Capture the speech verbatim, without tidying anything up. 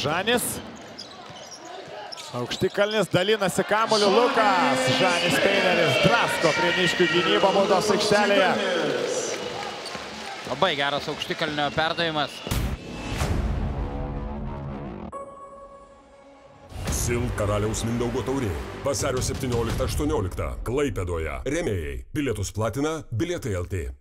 Žanis. Aukštikalnis dalinasi kamuoliu. Lukas. Žanis Peineris drasko prieniškių gynybą baudos aikštelėje. Labai geras aukštikalnio perdavimas. Sil Karaliaus Mindaugo taurė. Vasario septynioliktą aštuonioliktą Klaipėdoje. Rėmėjai. Bilietus platina Bilietai L T.